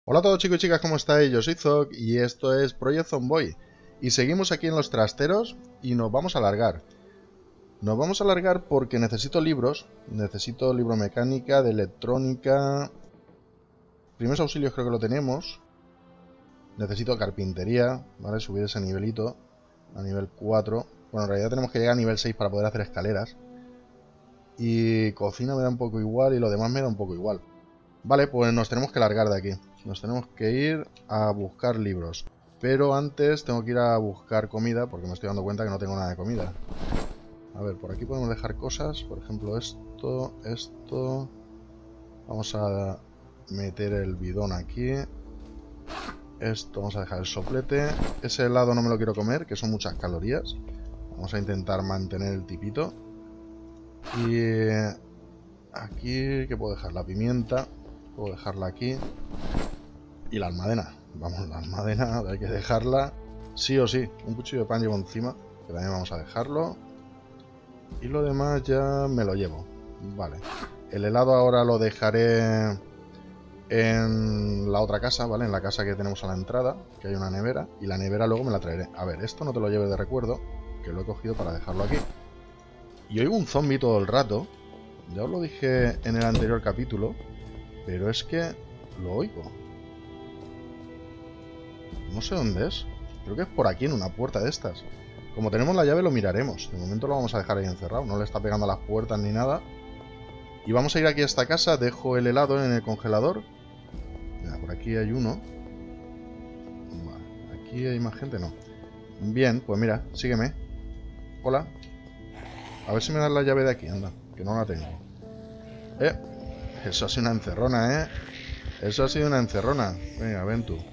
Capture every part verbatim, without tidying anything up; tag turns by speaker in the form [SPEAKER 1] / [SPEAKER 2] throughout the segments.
[SPEAKER 1] Hola a todos chicos y chicas, ¿cómo estáis? Yo soy Zog y esto es Project Zomboid. Y seguimos aquí en los trasteros y nos vamos a alargar. Nos vamos a alargar porque necesito libros. Necesito libro mecánica, de electrónica... Primeros auxilios creo que lo tenemos. Necesito carpintería, ¿vale? Subir ese nivelito a nivel cuatro. Bueno, en realidad tenemos que llegar a nivel seis para poder hacer escaleras. Y cocina me da un poco igual y lo demás me da un poco igual. Vale, pues nos tenemos que largar de aquí. Nos tenemos que ir a buscar libros. Pero antes tengo que ir a buscar comida porque me estoy dando cuenta que no tengo nada de comida. A ver, por aquí podemos dejar cosas. Por ejemplo, esto, esto... Vamos a meter el bidón aquí. Esto, vamos a dejar el soplete. Ese helado no me lo quiero comer, que son muchas calorías. Vamos a intentar mantener el tipito. Y... aquí, ¿qué puedo dejar? La pimienta. Puedo dejarla aquí. Y la almadena. Vamos, la almadena hay que dejarla sí o sí. Un cuchillo de pan llevo encima, que también vamos a dejarlo. Y lo demás ya me lo llevo. Vale. El helado ahora lo dejaré en la otra casa, ¿vale? En la casa que tenemos a la entrada, que hay una nevera. Y la nevera luego me la traeré. A ver, esto no te lo lleves de recuerdo, que lo he cogido para dejarlo aquí. Y oigo un zombie todo el rato. Ya os lo dije en el anterior capítulo, pero es que lo oigo. No sé dónde es. Creo que es por aquí, en una puerta de estas. Como tenemos la llave lo miraremos. De momento lo vamos a dejar ahí encerrado. No le está pegando a las puertas ni nada. Y vamos a ir aquí a esta casa. Dejo el helado en el congelador. Mira, por aquí hay uno. Vale. Aquí hay más gente, no. Bien, pues mira, sígueme. Hola. A ver si me das la llave de aquí, anda. Que no la tengo. Eh. Eso ha sido una encerrona, eh. Eso ha sido una encerrona. Venga, ven tú.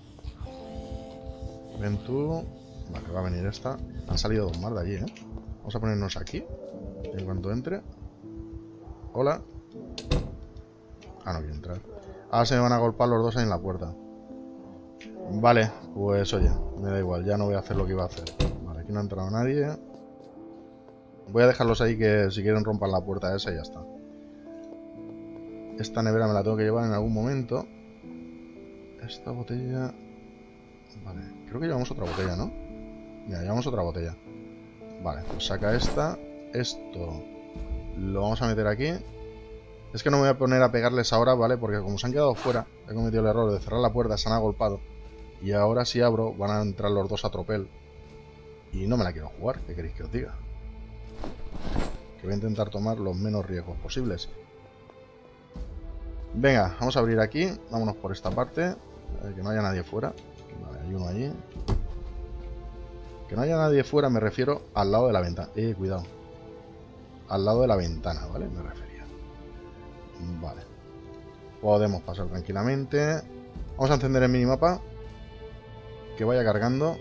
[SPEAKER 1] Ven tú. Vale, va a venir esta. Han salido dos más de allí, ¿eh? Vamos a ponernos aquí. En cuanto entre. Hola. Ah, no quiero entrar. Ahora se me van a golpear los dos ahí en la puerta. Vale, pues oye, me da igual. Ya no voy a hacer lo que iba a hacer. Vale, aquí no ha entrado nadie. Voy a dejarlos ahí que si quieren rompan la puerta esa y ya está. Esta nevera me la tengo que llevar en algún momento. Esta botella... Vale, creo que llevamos otra botella, ¿no? Mira, llevamos otra botella. Vale, pues saca esta. Esto lo vamos a meter aquí. Es que no me voy a poner a pegarles ahora, ¿vale? Porque como se han quedado fuera, he cometido el error de cerrar la puerta, se han agolpado. Y ahora si abro, van a entrar los dos a tropel. Y no me la quiero jugar, ¿qué queréis que os diga? Que voy a intentar tomar los menos riesgos posibles. Venga, vamos a abrir aquí. Vámonos por esta parte. Que no haya nadie fuera. Vale, hay uno allí. Que no haya nadie fuera me refiero al lado de la ventana. Eh, cuidado. Al lado de la ventana, ¿vale? Me refería. Vale. Podemos pasar tranquilamente. Vamos a encender el minimapa. Que vaya cargando.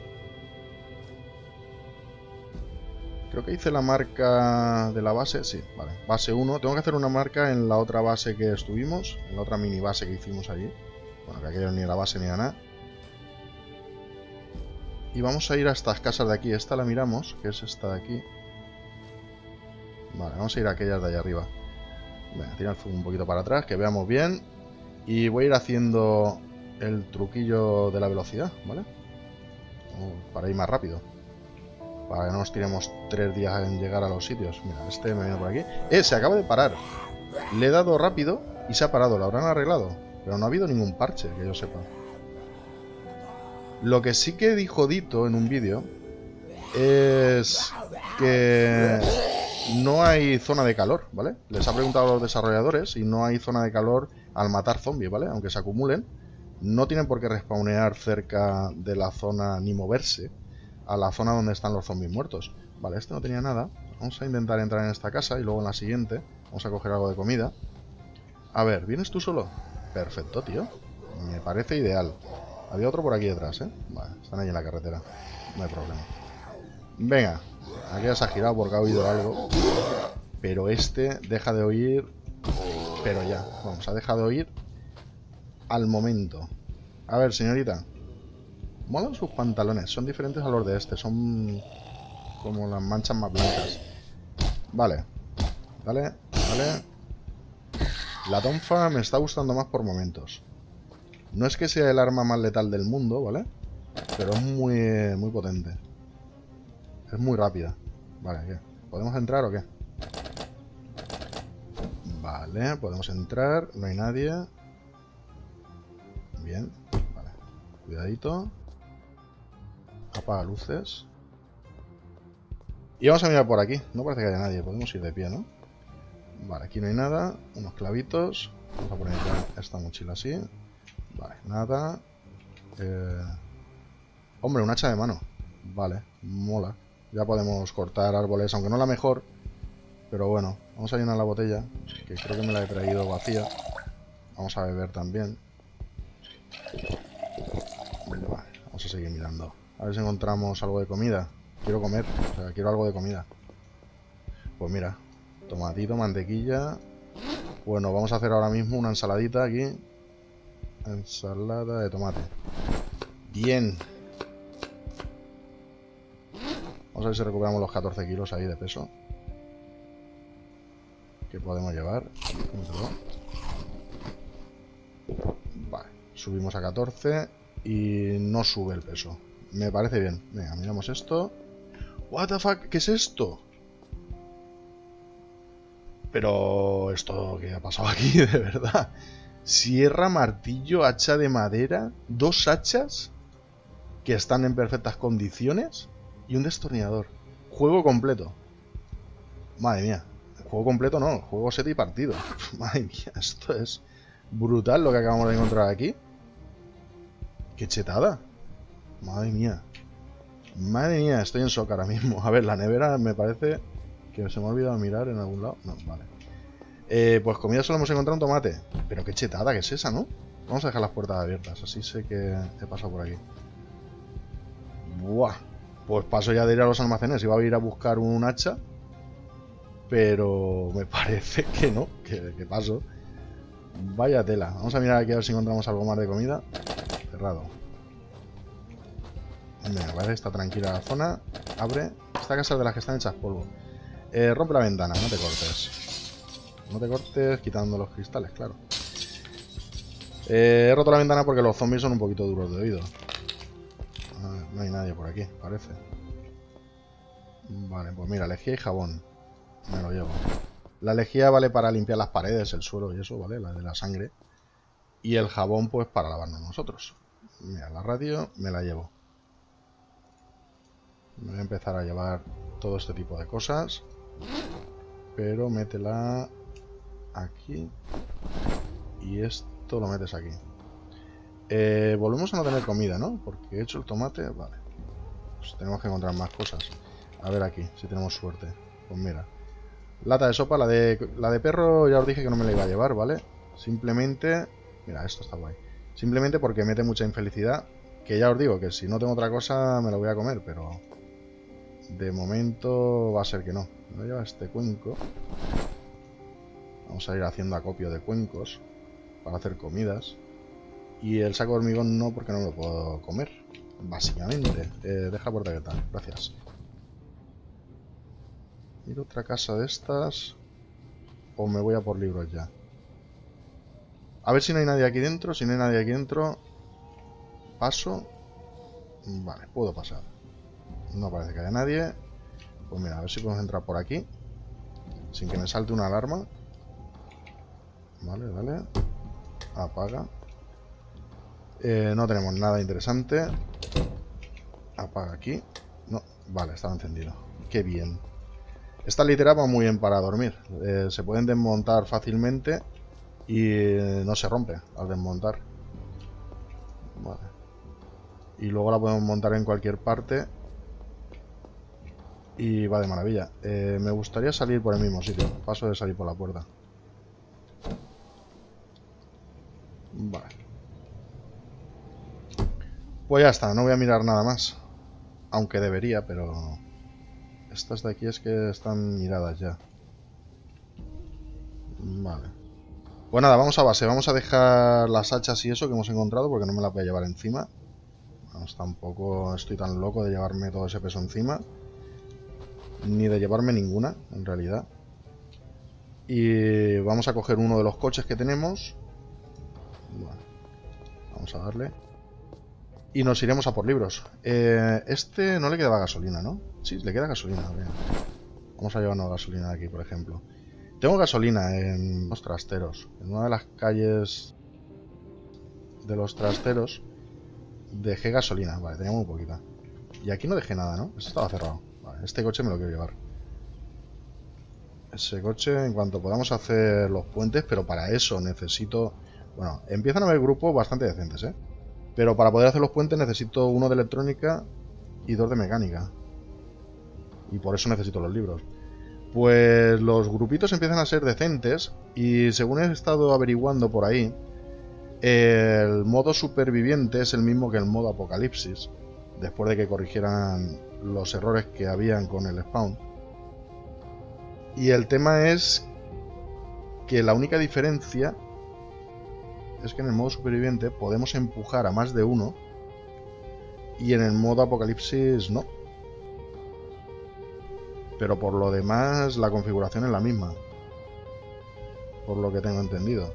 [SPEAKER 1] Creo que hice la marca de la base. Sí, vale. Base uno. Tengo que hacer una marca en la otra base que estuvimos. En la otra mini base que hicimos allí. Bueno, que aquello ni era base ni era nada. Y vamos a ir a estas casas de aquí. Esta la miramos, que es esta de aquí. Vale, vamos a ir a aquellas de allá arriba. Venga, tira el fuego un poquito para atrás, que veamos bien. Y voy a ir haciendo el truquillo de la velocidad, ¿vale? Para ir más rápido. Para que no nos tiremos tres días en llegar a los sitios. Mira, este me viene por aquí. ¡Eh! Se acaba de parar. Le he dado rápido y se ha parado. Lo habrán arreglado. Pero no ha habido ningún parche, que yo sepa. Lo que sí que dijo Dito en un vídeo es que no hay zona de calor, ¿vale? Les ha preguntado a los desarrolladores y no hay zona de calor al matar zombies, ¿vale? Aunque se acumulen, no tienen por qué respawnear cerca de la zona ni moverse a la zona donde están los zombies muertos. Vale, este no tenía nada. Vamos a intentar entrar en esta casa y luego en la siguiente. Vamos a coger algo de comida. A ver, ¿vienes tú solo? Perfecto, tío. Me parece ideal. Había otro por aquí detrás, ¿eh? Vale, están ahí en la carretera. No hay problema. Venga. Aquí ya se ha girado porque ha oído algo. Pero este deja de oír... Pero ya. Vamos, ha dejado de oír al momento. A ver, señorita. Molan sus pantalones. Son diferentes a los de este. Son como las manchas más blancas. Vale. Vale, vale. La tonfa me está gustando más por momentos. No es que sea el arma más letal del mundo, ¿vale? Pero es muy, muy potente. Es muy rápida. Vale, ¿qué? ¿Podemos entrar o qué? Vale, podemos entrar. No hay nadie. Bien. Vale. Cuidadito. Apaga luces. Y vamos a mirar por aquí. No parece que haya nadie. Podemos ir de pie, ¿no? Vale, aquí no hay nada. Unos clavitos. Vamos a poner ya esta mochila así. Vale, nada. Eh... Hombre, un hacha de mano. Vale, mola. Ya podemos cortar árboles, aunque no la mejor. Pero bueno, vamos a llenar la botella, que creo que me la he traído vacía. Vamos a beber también. Vale, vamos a seguir mirando. A ver si encontramos algo de comida. Quiero comer, o sea, quiero algo de comida. Pues mira, tomatito, mantequilla. Bueno, vamos a hacer ahora mismo una ensaladita aquí. Ensalada de tomate. Bien. Vamos a ver si recuperamos los catorce kilos ahí de peso. ¿Qué podemos llevar? Vale, subimos a catorce y no sube el peso. Me parece bien. Venga, miramos esto. What the fuck, ¿qué es esto? Pero esto ¿qué ha pasado aquí? De verdad. Sierra, martillo, hacha de madera, dos hachas que están en perfectas condiciones y un destornillador. Juego completo. Madre mía. Juego completo no, juego set y partido. Madre mía, esto es brutal lo que acabamos de encontrar aquí. Qué chetada. Madre mía. Madre mía, estoy en shock ahora mismo. A ver, la nevera me parece que se me ha olvidado mirar en algún lado. No, vale. Eh, pues comida solo hemos encontrado un tomate. Pero qué chetada que es esa, ¿no? Vamos a dejar las puertas abiertas, así sé que he pasado por aquí. Buah. Pues paso ya de ir a los almacenes. Iba a ir a buscar un hacha, pero me parece que no, que, que paso. Vaya tela. Vamos a mirar aquí a ver si encontramos algo más de comida. Cerrado. Me parece que está tranquila la zona. Abre. Esta casa es de las que están hechas polvo. Eh, rompe la ventana, no te cortes. No te cortes quitando los cristales, claro. Eh, he roto la ventana porque los zombies son un poquito duros de oído. Ah, no hay nadie por aquí, parece. Vale, pues mira, lejía y jabón. Me lo llevo. La lejía vale para limpiar las paredes, el suelo y eso, ¿vale? La de la sangre. Y el jabón, pues, para lavarnos nosotros. Mira, la radio me la llevo. Me voy a empezar a llevar todo este tipo de cosas. Pero métela aquí. Y esto lo metes aquí. Eh, volvemos a no tener comida, ¿no? Porque he hecho el tomate. Vale. Pues tenemos que encontrar más cosas. A ver aquí, si tenemos suerte. Pues mira. Lata de sopa, la de, la de perro ya os dije que no me la iba a llevar, ¿vale? Simplemente... Mira, esto está guay. Simplemente porque mete mucha infelicidad. Que ya os digo que si no tengo otra cosa me la voy a comer, pero... De momento va a ser que no. Me voy a llevar este cuenco. Vamos a ir haciendo acopio de cuencos para hacer comidas. Y el saco de hormigón no, porque no me lo puedo comer. Básicamente. Eh, deja la puerta abierta. Gracias. ¿Ir a otra casa de estas? ¿O me voy a por libros ya? A ver si no hay nadie aquí dentro. Si no hay nadie aquí dentro, paso. Vale, puedo pasar. No parece que haya nadie. Pues mira, a ver si podemos entrar por aquí sin que me salte una alarma. Vale, vale. Apaga. Eh, no tenemos nada interesante. Apaga aquí. No, vale, estaba encendido. Qué bien. Esta litera va muy bien para dormir. Eh, se pueden desmontar fácilmente y no se rompe al desmontar. Vale. Y luego la podemos montar en cualquier parte y va de maravilla. Eh, me gustaría salir por el mismo sitio. Paso de salir por la puerta. Vale. Pues ya está, no voy a mirar nada más. Aunque debería, pero... Estas de aquí es que están miradas ya. Vale. Pues nada, vamos a base. Vamos a dejar las hachas y eso que hemos encontrado, porque no me las voy a llevar encima. Vamos, tampoco estoy tan loco de llevarme todo ese peso encima. Ni de llevarme ninguna, en realidad. Y vamos a coger uno de los coches que tenemos. Vale. Vamos a darle. Y nos iremos a por libros. Eh, este no le quedaba gasolina, ¿no? Sí, le queda gasolina. Bien. Vamos a llevarnos gasolina de aquí, por ejemplo. Tengo gasolina en los trasteros. En una de las calles de los trasteros dejé gasolina. Vale, tenía muy poquita. Y aquí no dejé nada, ¿no? Este estaba cerrado. Vale, este coche me lo quiero llevar. Ese coche, en cuanto podamos hacer los puentes, pero para eso necesito... Bueno, empiezan a haber grupos bastante decentes, ¿eh? Pero para poder hacer los puentes necesito uno de electrónica y dos de mecánica. Y por eso necesito los libros. Pues los grupitos empiezan a ser decentes y según he estado averiguando por ahí, el modo superviviente es el mismo que el modo apocalipsis, después de que corrigieran los errores que habían con el spawn. Y el tema es que la única diferencia es que en el modo superviviente podemos empujar a más de uno y en el modo apocalipsis no. Pero por lo demás la configuración es la misma, por lo que tengo entendido.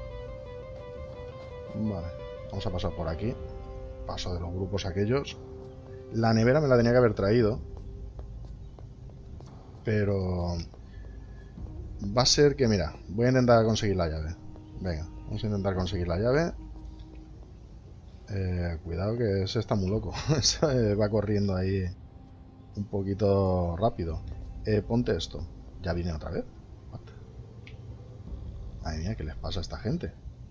[SPEAKER 1] Vale, vamos a pasar por aquí. Paso de los grupos aquellos. La nevera me la tenía que haber traído, pero va a ser que, mira, voy a intentar conseguir la llave. Venga, vamos a intentar conseguir la llave. Eh, cuidado que ese está muy loco. Va corriendo ahí un poquito rápido. Eh, ponte esto. ¿Ya viene otra vez? What? Madre mía, ¿qué les pasa a esta gente?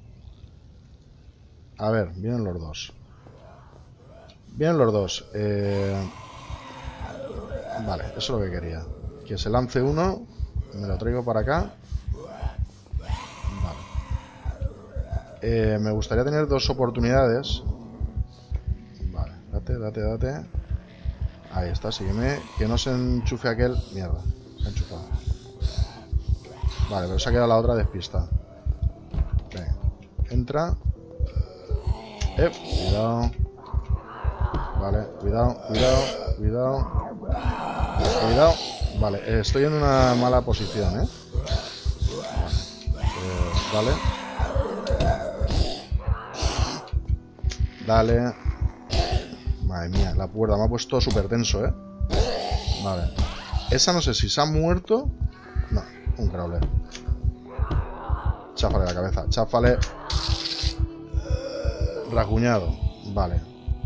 [SPEAKER 1] A ver, vienen los dos. Vienen los dos. Eh... Vale, eso es lo que quería. Que se lance uno. Me lo traigo para acá. Vale. Eh, me gustaría tener dos oportunidades. Vale, date, date, date. Ahí está, sígueme. Que no se enchufe aquel. Mierda, se ha enchufado. Vale, pero se ha quedado la otra despista. Venga, entra. Eh, cuidado. Vale, cuidado, cuidado, cuidado. Cuidado. Vale, eh, estoy en una mala posición, ¿eh? Vale. Eh, dale. Dale. Madre mía, la puerta me ha puesto súper tenso, ¿eh? Vale. Esa no sé si se ha muerto. No, un crawler. Cháfale la cabeza, cháfale. Rasguñado. Vale.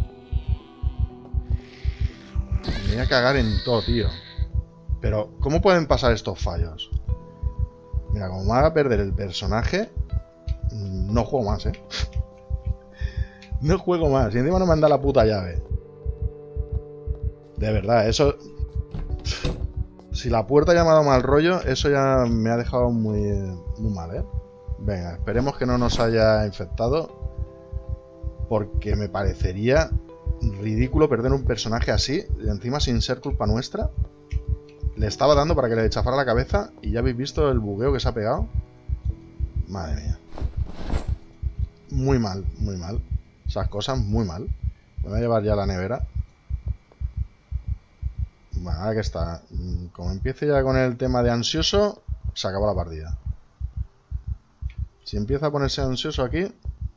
[SPEAKER 1] Me voy a cagar en todo, tío. Pero, ¿cómo pueden pasar estos fallos? Mira, como me haga perder el personaje, no juego más, ¿eh? No juego más. Y encima no me anda la puta llave. De verdad, eso... Si la puerta ya me ha dado mal rollo, eso ya me ha dejado muy, muy mal, ¿eh? Venga, esperemos que no nos haya infectado. Porque me parecería ridículo perder un personaje así, y encima sin ser culpa nuestra. Le estaba dando para que le chafara la cabeza y ya habéis visto el bugueo que se ha pegado. Madre mía. Muy mal, muy mal. Esas cosas muy mal. Me voy a llevar ya la nevera. Bueno, ahora que está. Como empiece ya con el tema de ansioso, se acabó la partida. Si empieza a ponerse ansioso aquí,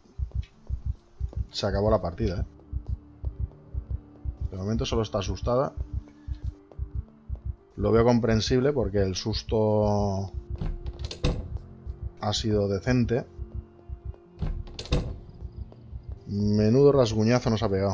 [SPEAKER 1] se acabó la partida, ¿eh? De momento solo está asustada. Lo veo comprensible porque el susto ha sido decente. Menudo rasguñazo nos ha pegado.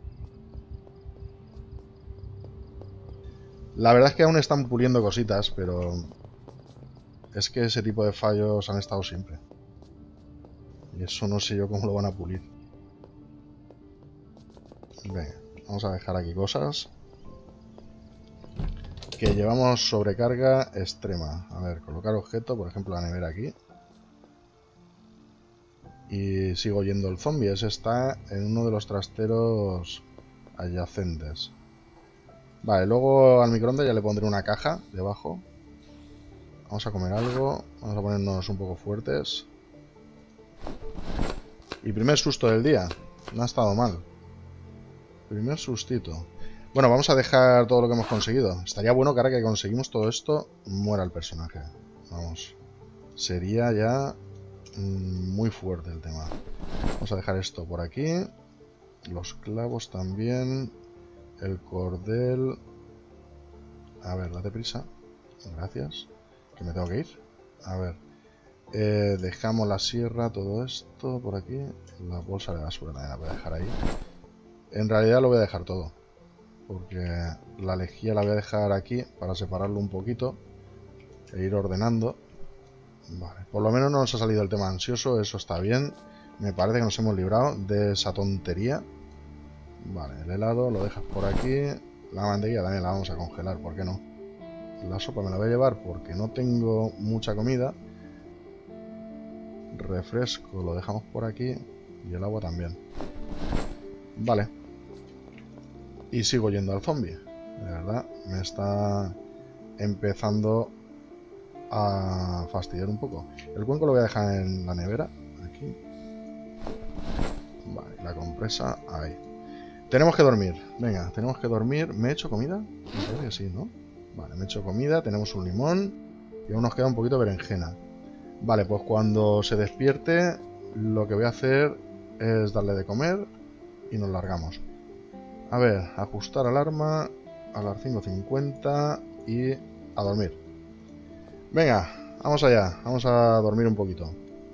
[SPEAKER 1] La verdad es que aún están puliendo cositas, pero es que ese tipo de fallos han estado siempre. Y eso no sé yo cómo lo van a pulir. Venga, vamos a dejar aquí cosas. Que llevamos sobrecarga extrema. A ver, colocar objeto, por ejemplo la nevera aquí. Y sigo yendo el zombie. Ese está en uno de los trasteros adyacentes. Vale, luego al microondas ya le pondré una caja debajo. Vamos a comer algo. Vamos a ponernos un poco fuertes. Y primer susto del día. No ha estado mal. Primer sustito. Bueno, vamos a dejar todo lo que hemos conseguido. Estaría bueno que ahora que conseguimos todo esto, muera el personaje. Vamos. Sería ya mmm, muy fuerte el tema. Vamos a dejar esto por aquí. Los clavos también. El cordel. A ver, date prisa. Gracias. Que me tengo que ir. A ver. Eh, dejamos la sierra, todo esto por aquí. La bolsa de basura también la voy a dejar ahí. En realidad lo voy a dejar todo. Porque la lejía la voy a dejar aquí para separarlo un poquito. E ir ordenando. Vale. Por lo menos no nos ha salido el tema ansioso. Eso está bien. Me parece que nos hemos librado de esa tontería. Vale, el helado lo dejas por aquí. La mantequilla también la vamos a congelar, ¿por qué no? La sopa me la voy a llevar porque no tengo mucha comida. Refresco lo dejamos por aquí. Y el agua también. Vale. Y sigo yendo al zombie. De verdad, me está empezando a fastidiar un poco. El cuenco lo voy a dejar en la nevera. Aquí. Vale, la compresa ahí. Tenemos que dormir. Venga, tenemos que dormir. ¿Me he hecho comida? Me parece que sí, ¿no? Vale, me he hecho comida. Tenemos un limón. Y aún nos queda un poquito de berenjena. Vale, pues cuando se despierte, lo que voy a hacer es darle de comer y nos largamos. A ver, ajustar alarma a las cinco cincuenta y a dormir. Venga, vamos allá. Vamos a dormir un poquito.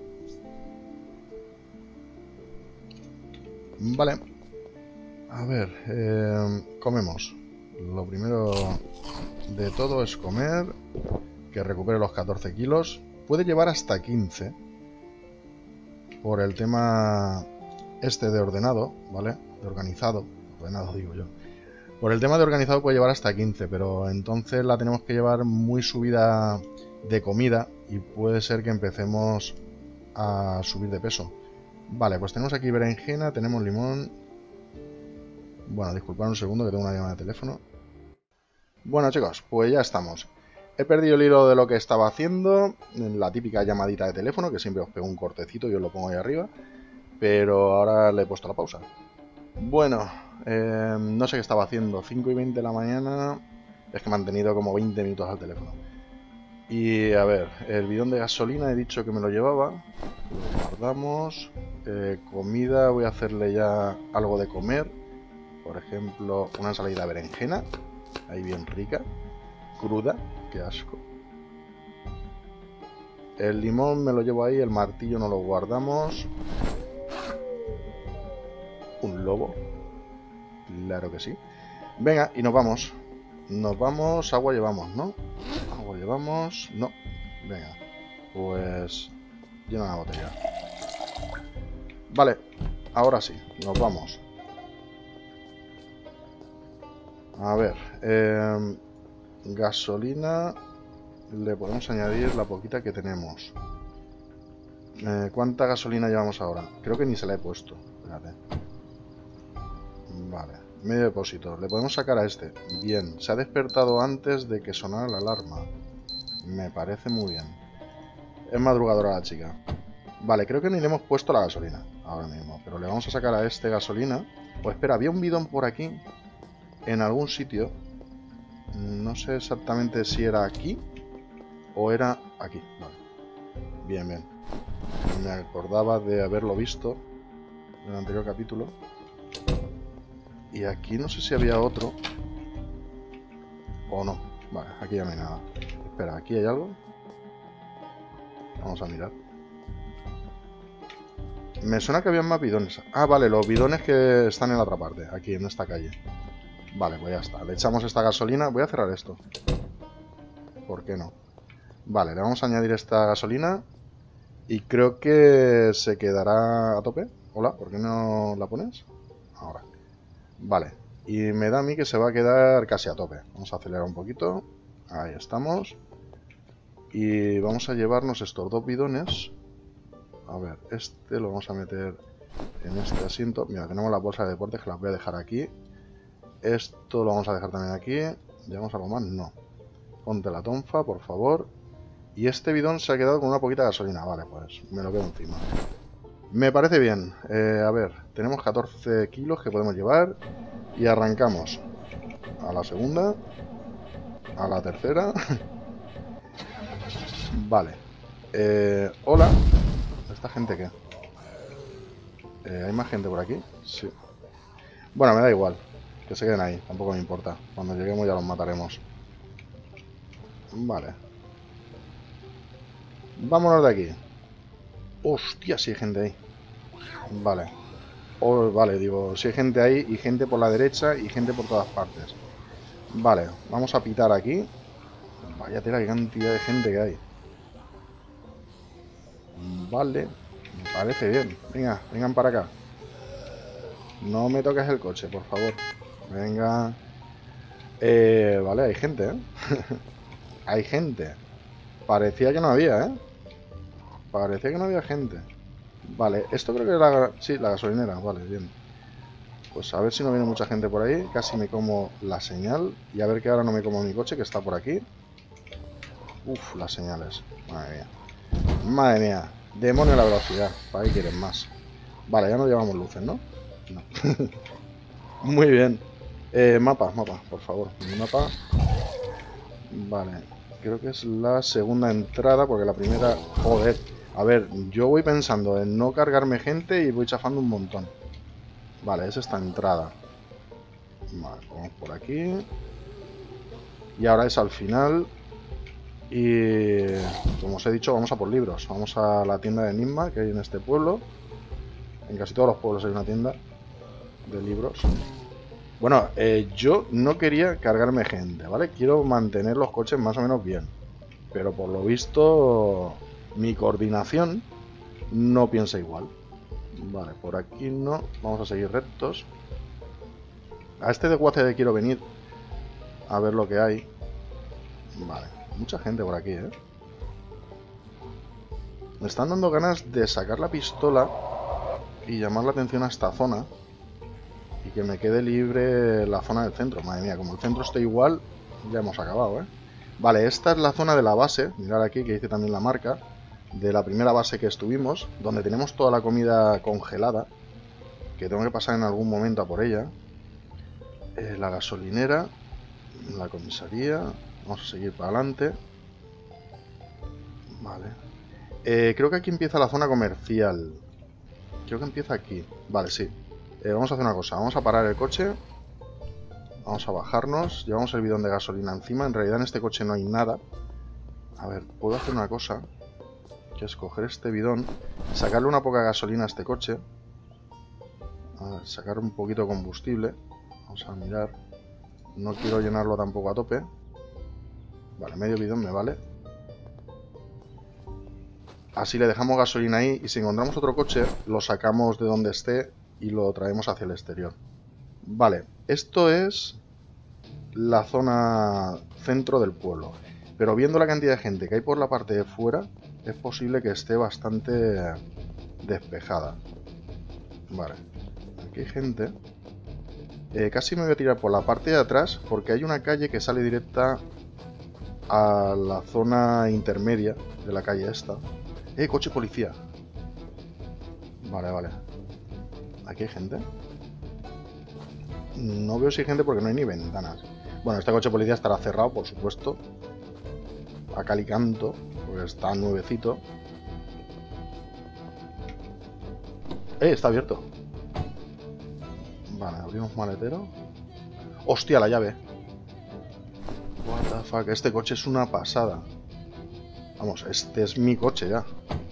[SPEAKER 1] Vale. A ver, eh, comemos. Lo primero de todo es comer. Que recupere los catorce kilos. Puede llevar hasta quince. Por el tema este de ordenado, ¿vale? De organizado. Ordenado digo yo. Por el tema de organizado puede llevar hasta quince. Pero entonces la tenemos que llevar muy subida de comida. Y puede ser que empecemos a subir de peso. Vale, pues tenemos aquí berenjena, tenemos limón. Bueno, disculpad un segundo que tengo una llamada de teléfono. Bueno chicos, pues ya estamos. He perdido el hilo de lo que estaba haciendo. La típica llamadita de teléfono, que siempre os pego un cortecito y os lo pongo ahí arriba. Pero ahora le he puesto la pausa. Bueno, eh, no sé qué estaba haciendo. cinco y veinte de la mañana. Es que me han tenido como veinte minutos al teléfono. Y a ver, el bidón de gasolina he dicho que me lo llevaba. Lo guardamos. Eh, comida, voy a hacerle ya algo de comer. Por ejemplo, una ensalada de berenjena. Ahí bien rica. Cruda, qué asco. El limón me lo llevo ahí, el martillo no lo guardamos. Un lobo. Claro que sí. Venga, y nos vamos. Nos vamos, agua llevamos, ¿no? Agua llevamos, no. Venga, pues llena la botella. Vale, ahora sí, nos vamos. A ver, eh, gasolina. Le podemos añadir la poquita que tenemos. eh, ¿Cuánta gasolina llevamos ahora? Creo que ni se la he puesto. Espérate. Vale, medio depósito. Le podemos sacar a este. Bien, se ha despertado antes de que sonara la alarma. Me parece muy bien. Es madrugadora la chica. Vale, creo que ni le hemos puesto la gasolina ahora mismo. Pero le vamos a sacar a este gasolina. Pues espera, había un bidón por aquí. En algún sitio. No sé exactamente si era aquí o era aquí. Vale. Bien, bien. Me acordaba de haberlo visto en el anterior capítulo. Y aquí no sé si había otro o no. Vale, aquí ya no hay nada. Espera, ¿aquí hay algo? Vamos a mirar. Me suena que había más bidones. Ah, vale, los bidones que están en la otra parte. Aquí, en esta calle. Vale, pues ya está. Le echamos esta gasolina. Voy a cerrar esto. ¿Por qué no? Vale, le vamos a añadir esta gasolina. Y creo que se quedará a tope. Hola, ¿por qué no la pones? Ahora. Vale. Y me da a mí que se va a quedar casi a tope. Vamos a acelerar un poquito. Ahí estamos. Y vamos a llevarnos estos dos bidones. A ver, este lo vamos a meter en este asiento. Mira, tenemos las bolsas de deportes que las voy a dejar aquí. Esto lo vamos a dejar también aquí. ¿Llevamos algo más? No. Ponte la tonfa, por favor. Y este bidón se ha quedado con una poquita de gasolina. Vale, pues me lo quedo encima. Me parece bien. Eh, a ver, tenemos catorce kilos que podemos llevar. Y arrancamos. A la segunda. A la tercera. Vale. Eh, hola. ¿Esta gente qué? Eh, ¿Hay más gente por aquí? Sí. Bueno, me da igual. Que se queden ahí, tampoco me importa. Cuando lleguemos ya los mataremos. Vale. Vámonos de aquí. Hostia, sí hay gente ahí. Vale. Oh, vale, digo, si hay gente ahí y gente por la derecha y gente por todas partes. Vale, vamos a pitar aquí. Vaya tela, qué cantidad de gente que hay. Vale, me parece bien. Venga, vengan para acá. No me toques el coche, por favor. Venga. Eh, vale, hay gente, ¿eh? Hay gente. Parecía que no había, ¿eh? Parecía que no había gente. Vale, esto creo que es la... Sí, la gasolinera, vale, bien. Pues a ver si no viene mucha gente por ahí. Casi me como la señal. Y a ver que ahora no me como mi coche, que está por aquí. Uf, las señales. Madre mía. Madre mía. Demonio la velocidad. ¿Para qué quieren más? Vale, ya no llevamos luces, ¿no? No. Muy bien. Eh, mapa, mapa, por favor. Mi mapa. Vale. Creo que es la segunda entrada, porque la primera... Joder. A ver, yo voy pensando en no cargarme gente y voy chafando un montón. Vale, es esta entrada. Vale, vamos por aquí. Y ahora es al final. Y como os he dicho, vamos a por libros. Vamos a la tienda de Enigma que hay en este pueblo. En casi todos los pueblos hay una tienda de libros. Bueno, eh, yo no quería cargarme gente, ¿vale? Quiero mantener los coches más o menos bien. Pero por lo visto, mi coordinación no piensa igual. Vale, por aquí no. Vamos a seguir rectos. A este desguace de quiero venir a ver lo que hay. Vale, mucha gente por aquí, ¿eh? Me están dando ganas de sacar la pistola y llamar la atención a esta zona. Y que me quede libre la zona del centro. Madre mía, como el centro esté igual, ya hemos acabado, ¿eh? Vale, esta es la zona de la base. Mirad aquí que dice también la marca. De la primera base que estuvimos, donde tenemos toda la comida congelada, que tengo que pasar en algún momento a por ella. Eh, la gasolinera, la comisaría, vamos a seguir para adelante. Vale. Eh, creo que aquí empieza la zona comercial. Creo que empieza aquí. Vale, sí. Eh, vamos a hacer una cosa, vamos a parar el coche. Vamos a bajarnos, llevamos el bidón de gasolina encima. En realidad en este coche no hay nada. A ver, puedo hacer una cosa, que es coger este bidón, sacarle una poca gasolina a este coche, a ver, sacar un poquito de combustible. Vamos a mirar, no quiero llenarlo tampoco a tope. Vale, medio bidón me vale. Así le dejamos gasolina ahí y si encontramos otro coche lo sacamos de donde esté y lo traemos hacia el exterior. Vale, esto es la zona centro del pueblo, pero viendo la cantidad de gente que hay por la parte de fuera es posible que esté bastante despejada. Vale, aquí hay gente. Eh, casi me voy a tirar por la parte de atrás porque hay una calle que sale directa a la zona intermedia de la calle esta. Eh, coche policía. Vale, vale. ¿Aquí hay gente? No veo si hay gente porque no hay ni ventanas. Bueno, este coche policía estará cerrado, por supuesto. A cal y canto, porque está nuevecito. Eh, está abierto. Vale, abrimos maletero. ¡Hostia, la llave! What the fuck, este coche es una pasada. Vamos, este es mi coche ya.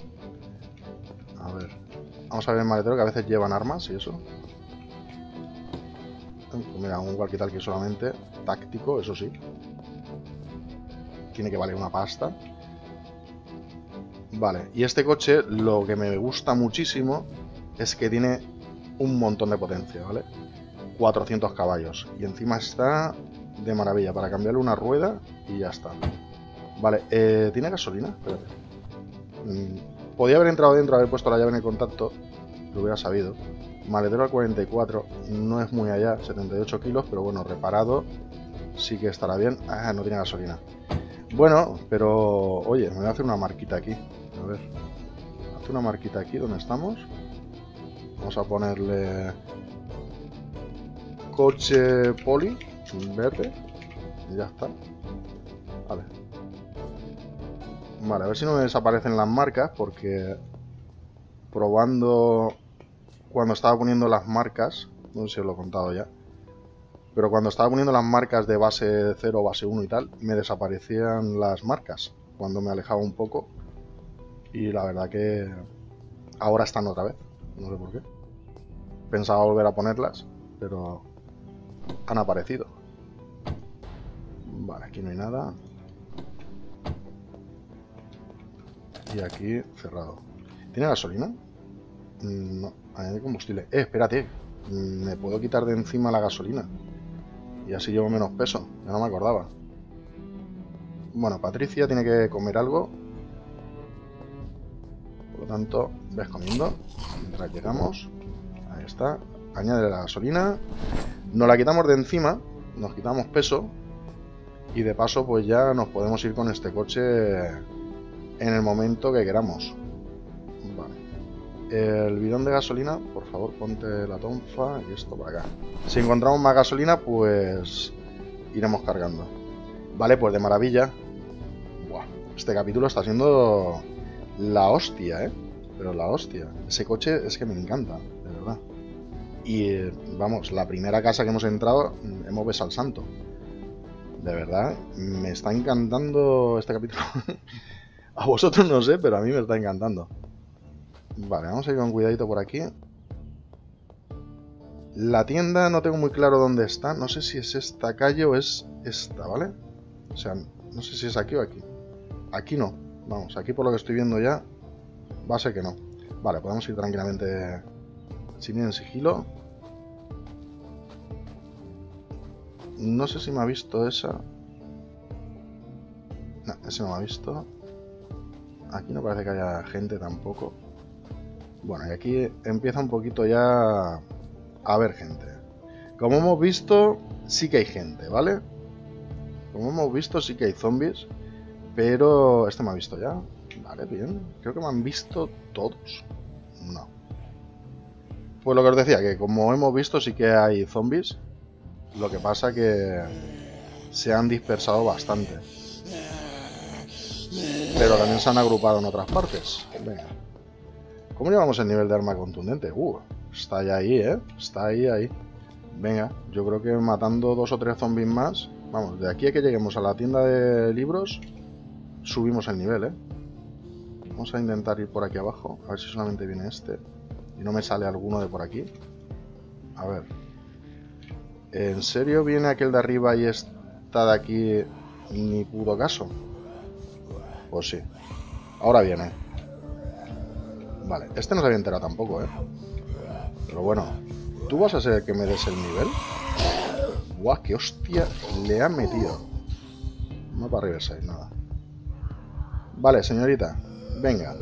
[SPEAKER 1] A ver. Vamos a ver el maletero, que a veces llevan armas y eso. Pues mira, un walkie-talkie solamente. Táctico, eso sí. Tiene que valer una pasta. Vale, y este coche lo que me gusta muchísimo es que tiene un montón de potencia, ¿vale? cuatrocientos caballos. Y encima está de maravilla para cambiarle una rueda y ya está. Vale, eh, ¿tiene gasolina? Espérate. Mm, podía haber entrado dentro, haber puesto la llave en el contacto. Lo hubiera sabido. Maletero al cuarenta y cuatro. No es muy allá, setenta y ocho kilos, pero bueno, reparado sí que estará bien. Ah, no tiene gasolina. Bueno, pero oye, me voy a hacer una marquita aquí. A ver. Hace una marquita aquí donde estamos. Vamos a ponerle coche poli verde y ya está. Vale. Vale, a ver si no me desaparecen las marcas porque probando cuando estaba poniendo las marcas. No sé si os lo he contado ya. Pero cuando estaba poniendo las marcas de base cero, base uno y tal, me desaparecían las marcas cuando me alejaba un poco. Y la verdad que ahora están otra vez. No sé por qué. Pensaba volver a ponerlas, pero han aparecido. Vale, aquí no hay nada. Y aquí cerrado. ¿Tiene gasolina? No, añade combustible. Eh, espérate. Me puedo quitar de encima la gasolina. Y así llevo menos peso. Ya no me acordaba. Bueno, Patricia tiene que comer algo. Por lo tanto, ves comiendo. Mientras llegamos. Ahí está. Añade la gasolina. Nos la quitamos de encima. Nos quitamos peso. Y de paso, pues ya nos podemos ir con este coche en el momento que queramos. Vale. El bidón de gasolina, por favor, ponte la tonfa y esto para acá. Si encontramos más gasolina, pues iremos cargando. Vale, pues de maravilla. Buah, este capítulo está siendo la hostia, ¿eh? Pero la hostia. Ese coche es que me encanta, de verdad. Y vamos, la primera casa que hemos entrado, hemos besado al santo. De verdad, me está encantando este capítulo. A vosotros no sé, pero a mí me está encantando. Vale, vamos a ir con cuidadito por aquí. La tienda no tengo muy claro dónde está. No sé si es esta calle o es esta, ¿vale? O sea, no sé si es aquí o aquí. Aquí no. Vamos, aquí por lo que estoy viendo ya, va a ser que no. Vale, podemos ir tranquilamente sin ir en sigilo. No sé si me ha visto esa. No, ese no me ha visto. Aquí no parece que haya gente tampoco. Bueno, y aquí empieza un poquito ya a haber gente. Como hemos visto, sí que hay gente, ¿vale? Como hemos visto, sí que hay zombies. Pero este me ha visto ya. Vale, bien. Creo que me han visto todos. No. Pues lo que os decía, que como hemos visto, sí que hay zombies. Lo que pasa que se han dispersado bastante. Pero también se han agrupado en otras partes. Venga. ¿Cómo llevamos el nivel de arma contundente? Uh, está ya ahí, ¿eh? Está ahí, ahí. Venga, yo creo que matando dos o tres zombies más... Vamos, de aquí a que lleguemos a la tienda de libros, subimos el nivel, ¿eh? Vamos a intentar ir por aquí abajo. A ver si solamente viene este. Y no me sale alguno de por aquí. A ver. ¿En serio viene aquel de arriba y está de aquí ni puto caso? Pues sí. Ahora viene. Vale, este no se había enterado tampoco, ¿eh? Pero bueno, ¿tú vas a ser el que me des el nivel? ¡Guau! ¡Qué hostia le han metido! No para reversar, nada. Vale, señorita. Venga.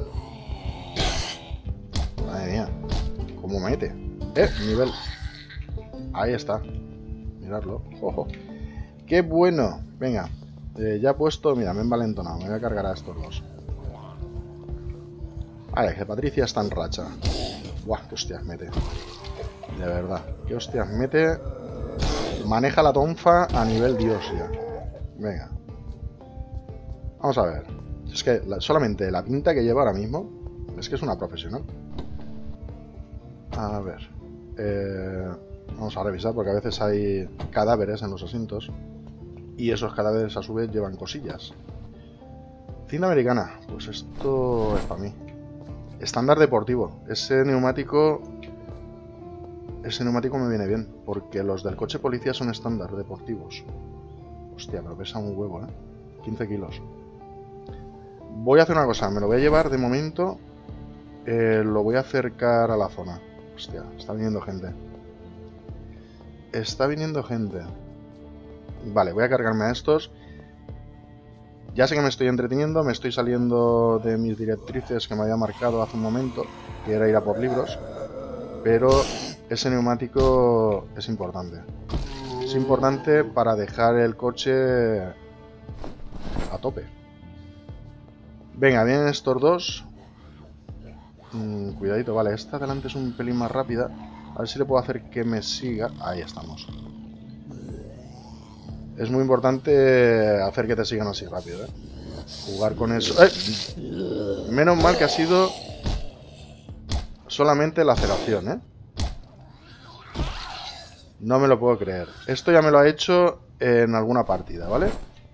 [SPEAKER 1] Madre mía. ¿Cómo mete? ¡Eh! Nivel. Ahí está. Miradlo. ¡Ojo! ¡Qué bueno! Venga. Eh, ya he puesto... Mira, me he envalentonado. Me voy a cargar a estos dos. Vale, que Patricia está en racha. Buah, qué hostias mete. De verdad, qué hostias mete. Maneja la tonfa a nivel dios ya. Venga. Vamos a ver. Es que la, solamente la pinta que lleva ahora mismo es que es una profesional. A ver. Eh, vamos a revisar porque a veces hay cadáveres en los asientos. Y esos cadáveres a su vez llevan cosillas. Cinta americana. Pues esto es para mí. Estándar deportivo. Ese neumático... Ese neumático me viene bien. Porque los del coche policía son estándar deportivos. Hostia, pero pesa un huevo, ¿eh? quince kilos. Voy a hacer una cosa. Me lo voy a llevar de momento. Eh, lo voy a acercar a la zona. Hostia, está viniendo gente. Está viniendo gente. Vale, voy a cargarme a estos. Ya sé que me estoy entreteniendo, me estoy saliendo de mis directrices que me había marcado hace un momento, que era ir a por libros, pero ese neumático es importante. Es importante para dejar el coche a tope. Venga, vienen estos dos. Mm, cuidadito, vale, esta delante es un pelín más rápida. A ver si le puedo hacer que me siga. Ahí estamos. Es muy importante hacer que te sigan así rápido, ¿eh? Jugar con eso. ¡Eh! Menos mal que ha sido solamente laceración, ¿eh? No me lo puedo creer. Esto ya me lo ha hecho en alguna partida, ¿vale?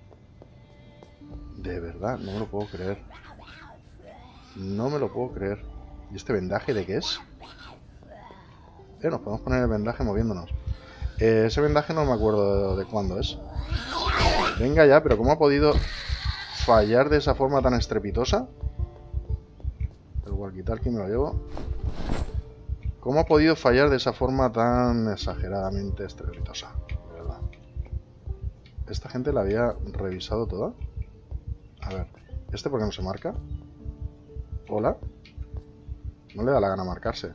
[SPEAKER 1] De verdad, no me lo puedo creer. No me lo puedo creer. ¿Y este vendaje de qué es? Eh, nos podemos poner el vendaje moviéndonos. Eh, ese vendaje no me acuerdo de, de cuándo es. Venga ya, pero ¿cómo ha podido fallar de esa forma tan estrepitosa? El walkie-talkie me lo llevo. ¿Cómo ha podido fallar de esa forma tan exageradamente estrepitosa? De verdad. ¿Esta gente la había revisado toda? A ver, ¿este por qué no se marca? ¿Hola? No le da la gana marcarse.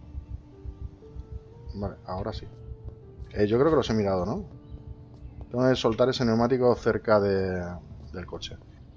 [SPEAKER 1] Vale, ahora sí. Eh, yo creo que los he mirado, ¿no? Tengo que soltar ese neumático cerca de, del coche.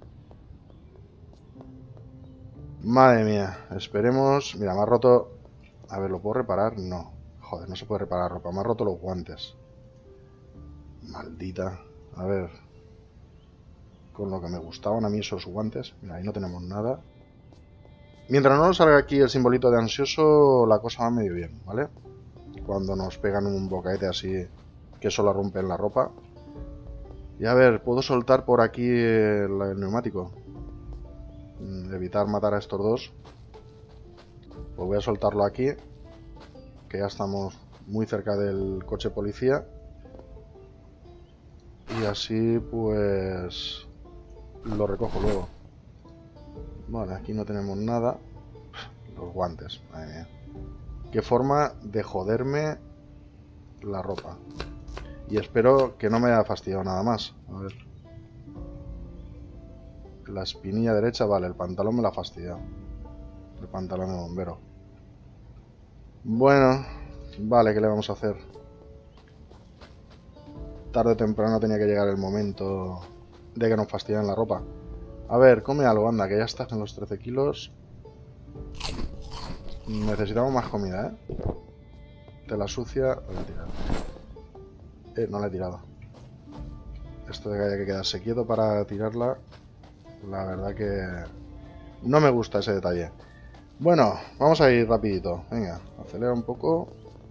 [SPEAKER 1] Madre mía, esperemos... Mira, me ha roto... A ver, ¿lo puedo reparar? No. Joder, no se puede reparar ropa. Me ha roto los guantes. Maldita. A ver. Con lo que me gustaban a mí esos guantes. Mira, ahí no tenemos nada. Mientras no nos salga aquí el simbolito de ansioso, la cosa va medio bien, ¿vale? Cuando nos pegan un bocaete así que solo rompen la ropa. Y a ver, ¿puedo soltar por aquí el, el neumático? Evitar matar a estos dos. Pues voy a soltarlo aquí, que ya estamos muy cerca del coche policía. Y así pues lo recojo luego. Vale, aquí no tenemos nada. Los guantes, madre mía. Qué forma de joderme la ropa. Y espero que no me haya fastidiado nada más. A ver. La espinilla derecha, vale, el pantalón me la ha fastidiado. El pantalón de bombero. Bueno, vale, ¿qué le vamos a hacer? Tarde o temprano tenía que llegar el momento de que nos fastidian la ropa. A ver, come algo, anda, que ya estás en los trece kilos. Necesitamos más comida, ¿eh? Te la sucia... La voy a tirar. Eh, no la he tirado. Esto de que haya que quedarse quieto para tirarla, la verdad que no me gusta ese detalle. Bueno, vamos a ir rapidito. Venga, acelera un poco.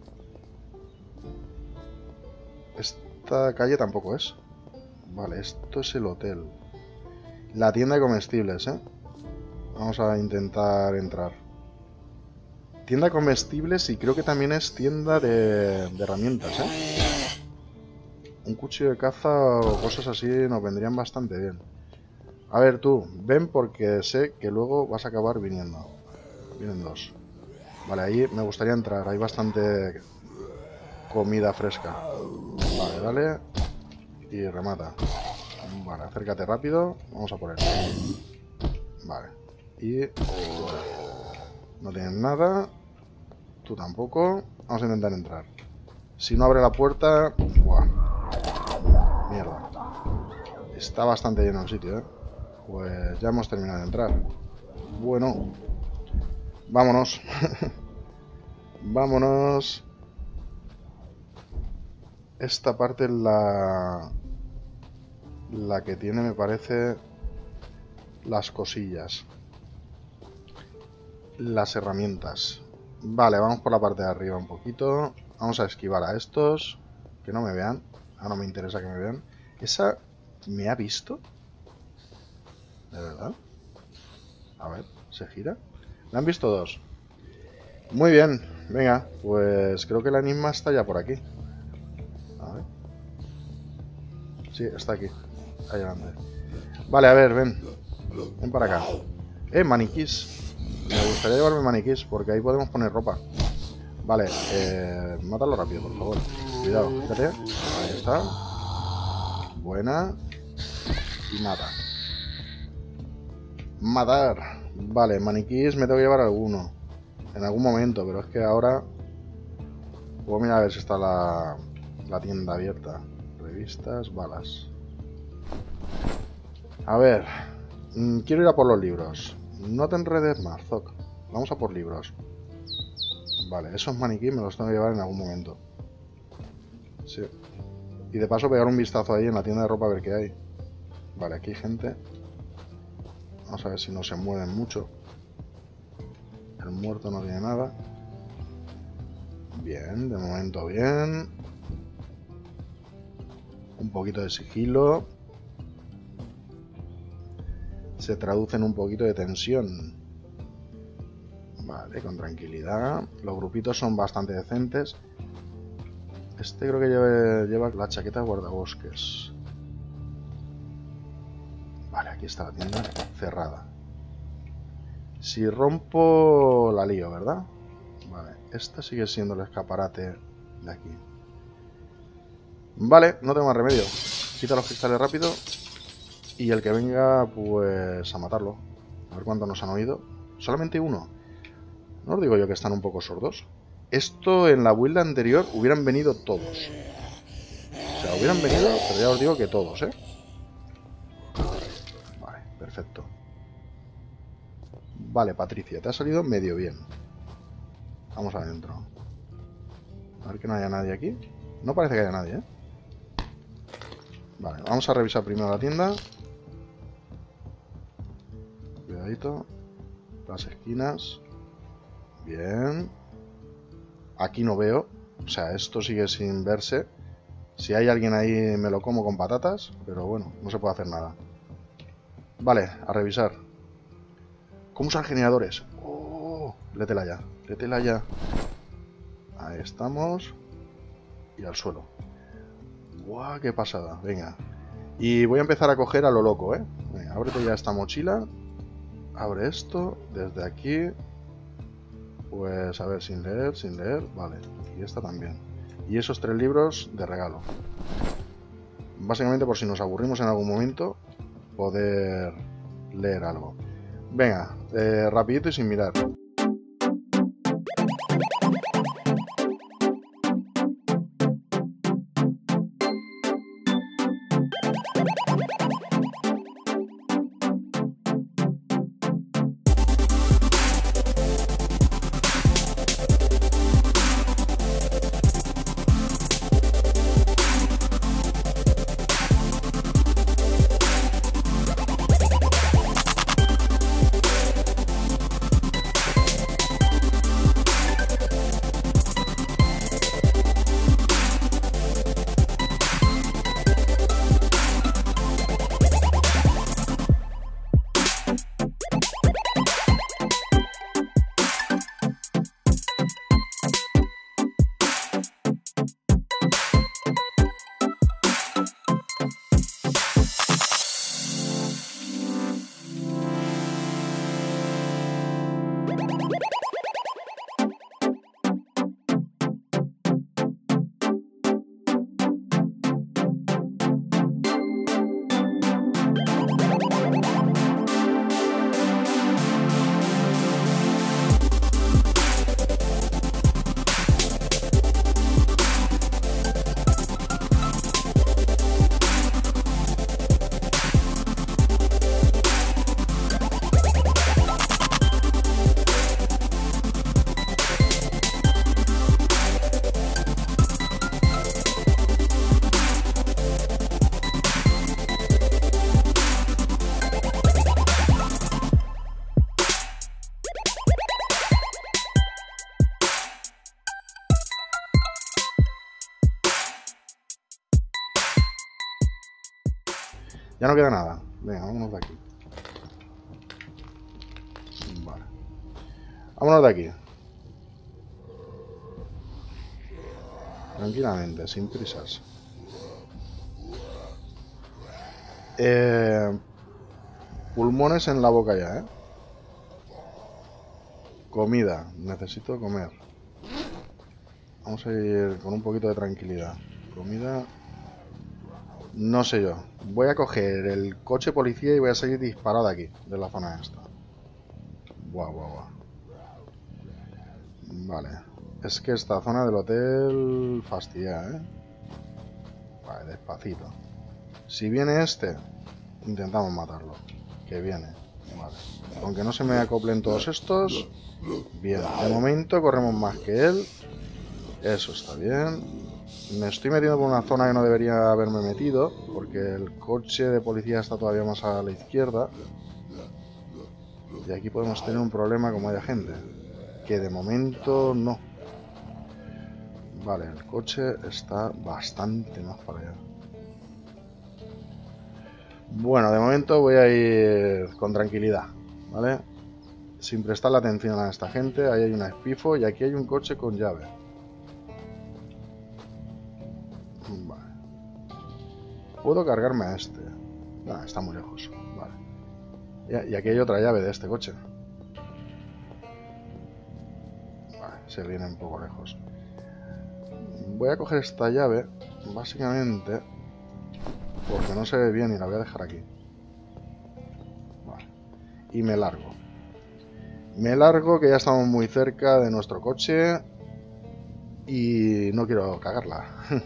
[SPEAKER 1] Esta calle tampoco es. Vale, esto es el hotel. La tienda de comestibles, ¿eh? Vamos a intentar entrar. Tienda de comestibles y creo que también es tienda de, de herramientas, ¿eh? Un cuchillo de caza o cosas así nos vendrían bastante bien. A ver tú, ven porque sé que luego vas a acabar viniendo. Vienen dos. Vale, ahí me gustaría entrar. Hay bastante comida fresca. Vale, dale. Y remata. Vale, acércate rápido. Vamos a por él. Vale. Y... no tienen nada. Tú tampoco. Vamos a intentar entrar. Si no abre la puerta... Buah. Mierda. Está bastante lleno el sitio, ¿eh? Pues ya hemos terminado de entrar. Bueno. Vámonos. Vámonos. Esta parte es la... la que tiene, me parece, las cosillas. Las herramientas. Vale, vamos por la parte de arriba un poquito. Vamos a esquivar a estos. Que no me vean. Ah, no me interesa que me vean. ¿Esa me ha visto? ¿De verdad? A ver, ¿se gira? Me han visto dos. Muy bien, venga, pues creo que la enigma está ya por aquí. A ver. Sí, está aquí. Ahí adelante. Vale, a ver, ven. Ven para acá. Eh, maniquís. Me gustaría llevarme maniquís porque ahí podemos poner ropa. Vale, eh, mátalo rápido, por favor. Cuidado, fíjate. Ahí está. Buena. Y mata. Matar. Vale, maniquís me tengo que llevar alguno. En algún momento, pero es que ahora... Puedo mirar a ver si está la, la tienda abierta. Revistas, balas. A ver. Mmm, quiero ir a por los libros. No te enredes más, Zoc. Vamos a por libros. Vale, esos maniquíes me los tengo que llevar en algún momento. Sí. Y de paso pegar un vistazo ahí en la tienda de ropa a ver qué hay. Vale, aquí hay gente. Vamos a ver si no se mueven mucho. El muerto no tiene nada. Bien, de momento bien. Un poquito de sigilo. Se traduce en un poquito de tensión. Vale, con tranquilidad. Los grupitos son bastante decentes. Este creo que lleva, lleva la chaqueta de guardabosques. Vale, aquí está la tienda cerrada. Si rompo, la lío, ¿verdad? Vale, esta sigue siendo el escaparate de aquí. Vale, no tengo más remedio. Quita los cristales rápido. Y el que venga, pues a matarlo. A ver cuánto nos han oído. Solamente uno. No os digo yo que están un poco sordos. Esto en la build anterior hubieran venido todos. O sea, hubieran venido, pero ya os digo que todos, ¿eh? Vale, perfecto. Vale, Patricia, te ha salido medio bien. Vamos adentro. A ver que no haya nadie aquí. No parece que haya nadie, ¿eh? Vale, vamos a revisar primero la tienda. Cuidadito. Las esquinas. Bien. Aquí no veo. O sea, esto sigue sin verse. Si hay alguien ahí me lo como con patatas. Pero bueno, no se puede hacer nada. Vale, a revisar. ¿Cómo usan generadores? Oh, létela ya. Létela ya. Ahí estamos. Y al suelo. Guau, qué pasada. Venga. Y voy a empezar a coger a lo loco, ¿eh? Venga, ábrete ya esta mochila. Abre esto. Desde aquí. Pues a ver, sin leer, sin leer. Vale. Y esta también. Y esos tres libros de regalo. Básicamente por si nos aburrimos en algún momento, poder leer algo. Venga, eh, rapidito y sin mirar. Ya no queda nada. Venga, vámonos de aquí. Vale. Vámonos de aquí. Tranquilamente, sin prisas. Eh, pulmones en la boca ya, ¿eh? Comida. Necesito comer. Vamos a ir con un poquito de tranquilidad. Comida... No sé yo. Voy a coger el coche policía y voy a seguir disparado de aquí, de la zona esta. Guau, guau, guau. Vale. Es que esta zona del hotel fastidia, ¿eh? Vale, despacito. Si viene este, intentamos matarlo. Que viene. Vale. Aunque no se me acoplen todos estos. Bien. De momento corremos más que él. Eso está bien. Me estoy metiendo por una zona que no debería haberme metido, porque el coche de policía está todavía más a la izquierda. Y aquí podemos tener un problema como haya gente. que de momento no. Vale, el coche está bastante más para allá. Bueno, de momento voy a ir con tranquilidad, ¿vale? Sin prestarle atención a esta gente. Ahí hay un espifo y aquí hay un coche con llave. Vale. Puedo cargarme a este. Ah, está muy lejos. Vale. Y aquí hay otra llave de este coche. Vale, se viene un poco lejos. Voy a coger esta llave, básicamente, porque no se ve bien y la voy a dejar aquí. Vale. Y me largo. Me largo, que ya estamos muy cerca de nuestro coche. Y no quiero cagarla.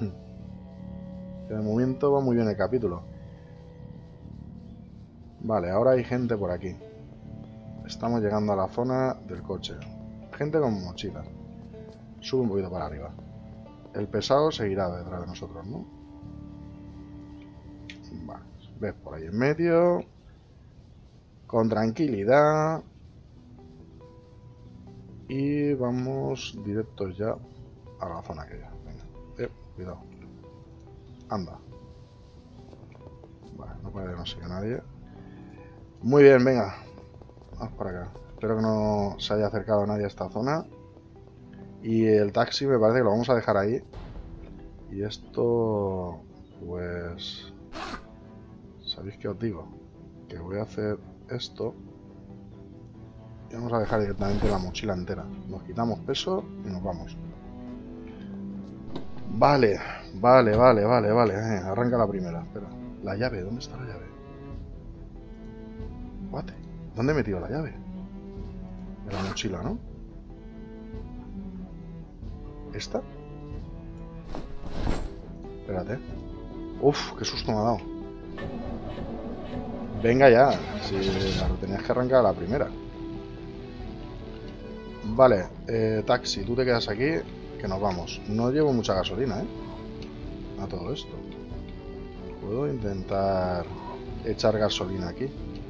[SPEAKER 1] De momento va muy bien el capítulo. Vale, ahora hay gente por aquí. Estamos llegando a la zona del coche. Gente con mochila. Sube un poquito para arriba. El pesado seguirá detrás de nosotros, ¿no? Vale, ves por ahí en medio. Con tranquilidad. Y vamos directos ya a la zona aquella. Venga, eh, cuidado. Anda. Vale, no parece que no siga nadie. Muy bien, venga. Vamos para acá. Espero que no se haya acercado nadie a esta zona. Y el taxi me parece que lo vamos a dejar ahí. Y esto... Pues... ¿Sabéis qué os digo? Que voy a hacer esto. Y vamos a dejar directamente la mochila entera. Nos quitamos peso y nos vamos. Vale, vale, vale, vale, vale. Eh, arranca la primera. Espera. La llave, ¿dónde está la llave? What? ¿Dónde he metido la llave? De la mochila, ¿no? ¿Esta? Espérate. Uf, qué susto me ha dado. Venga ya. Si la tenías que arrancar a la primera. Vale, eh, taxi, tú te quedas aquí, que nos vamos. No llevo mucha gasolina, ¿eh? A todo esto. Puedo intentar echar gasolina aquí.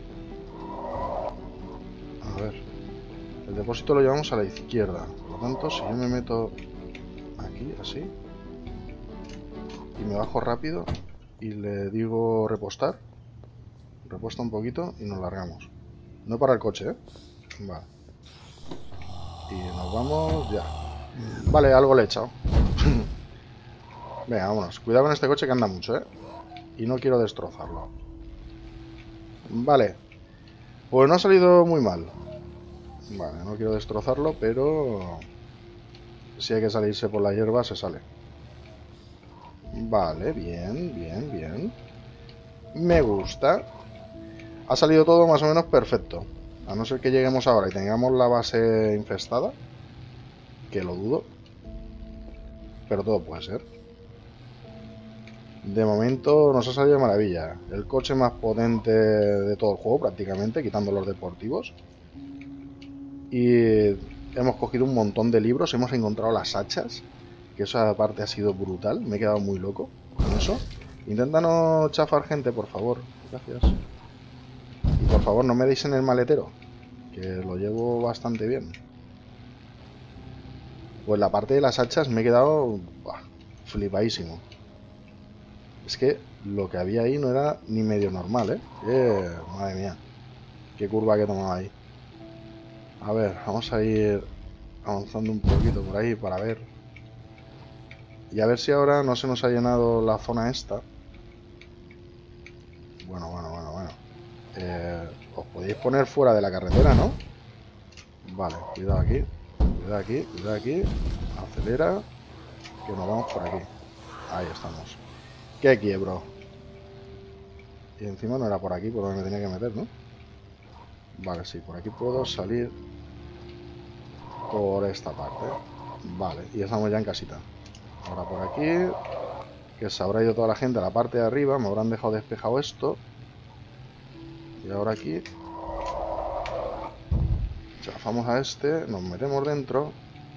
[SPEAKER 1] A ver. El depósito lo llevamos a la izquierda. Por lo tanto, si yo me meto aquí, así, y me bajo rápido y le digo repostar, repuesta un poquito y nos largamos. No para el coche, ¿eh? Vale. Y nos vamos ya. Vale, algo le he echado. Venga, vámonos. Cuidado con este coche que anda mucho, ¿eh? Y no quiero destrozarlo. Vale. Pues no ha salido muy mal. Vale, no quiero destrozarlo, pero... si hay que salirse por la hierba, se sale. Vale, bien, bien, bien. Me gusta. Ha salido todo más o menos perfecto. A no ser que lleguemos ahora y tengamos la base infestada. Que lo dudo. Pero todo puede ser. De momento nos ha salido de maravilla. El coche más potente de todo el juego prácticamente, quitando los deportivos. Y hemos cogido un montón de libros. Hemos encontrado las hachas. Que esa parte ha sido brutal. Me he quedado muy loco con eso. Intenta no chafar gente, por favor. Gracias. Y por favor no me deis en el maletero. Que lo llevo bastante bien. Pues la parte de las hachas me he quedado buah, flipadísimo. Es que lo que había ahí no era ni medio normal, ¿eh? eh madre mía. Qué curva que he tomado ahí. A ver, vamos a ir avanzando un poquito por ahí para ver. Y a ver si ahora no se nos ha llenado la zona esta. Bueno, bueno, bueno, bueno. Eh, os podéis poner fuera de la carretera, ¿no? Vale, cuidado aquí. Cuidado aquí, cuidado aquí. Acelera. Que nos vamos por aquí. Ahí estamos. ¿Qué quiebro? Y encima no era por aquí por donde me tenía que meter, ¿no? Vale, sí, por aquí puedo salir por esta parte. Vale, y estamos ya en casita. Ahora por aquí, que se habrá ido toda la gente a la parte de arriba. Me habrán dejado despejado esto. Y ahora aquí chafamos a este, nos metemos dentro.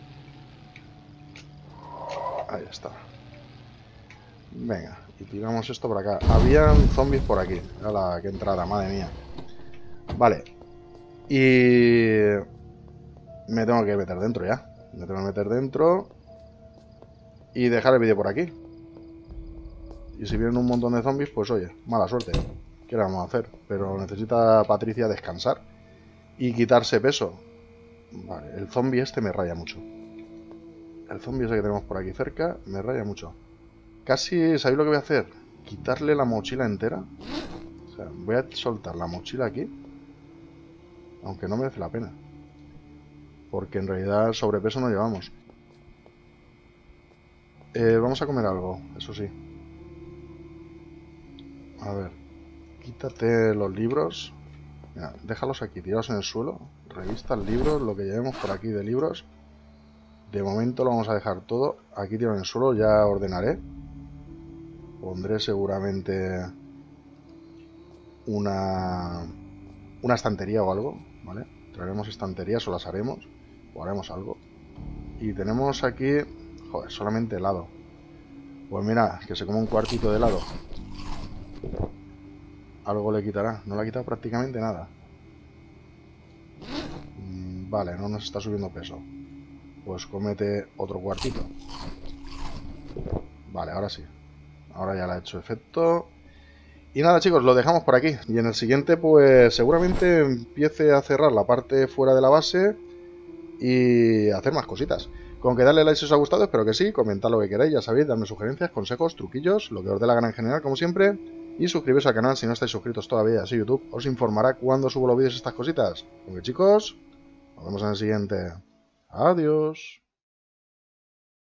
[SPEAKER 1] Ahí está. Venga, y tiramos esto por acá. Habían zombies por aquí. ¡Hala, qué entrada! Madre mía. Vale. Y me tengo que meter dentro ya. Me tengo que meter dentro y dejar el vídeo por aquí. Y si vienen un montón de zombies, pues oye, mala suerte. ¿Qué le vamos a hacer? Pero necesita Patricia descansar y quitarse peso. Vale, el zombie este me raya mucho. El zombie ese que tenemos por aquí cerca me raya mucho. Casi, ¿sabéis lo que voy a hacer? Quitarle la mochila entera. O sea, voy a soltar la mochila aquí. Aunque no merece la pena. Porque en realidad sobrepeso no llevamos. Eh, vamos a comer algo, eso sí. A ver. Quítate los libros. Mira, déjalos aquí tirados en el suelo. Revistas, libros, lo que llevemos por aquí de libros. De momento lo vamos a dejar todo aquí tirado en el suelo. Ya ordenaré. Pondré seguramente una, una estantería o algo, ¿vale? Traeremos estanterías o las haremos. O haremos algo. Y tenemos aquí... Joder, solamente helado. Pues mira, que se come un cuartito de helado. Algo le quitará. No le ha quitado prácticamente nada. Vale, no nos está subiendo peso. Pues cómete otro cuartito. Vale, ahora sí. Ahora ya le ha hecho efecto. Y nada, chicos, lo dejamos por aquí. Y en el siguiente, pues seguramente empiece a cerrar la parte fuera de la base y hacer más cositas. Con que darle like si os ha gustado, espero que sí. Comentad lo que queráis, ya sabéis, darme sugerencias, consejos, truquillos, lo que os dé la gana en general, como siempre. Y suscribiros al canal si no estáis suscritos todavía, así YouTube os informará cuando subo los vídeos estas cositas. Con que, chicos, nos vemos en el siguiente. Adiós.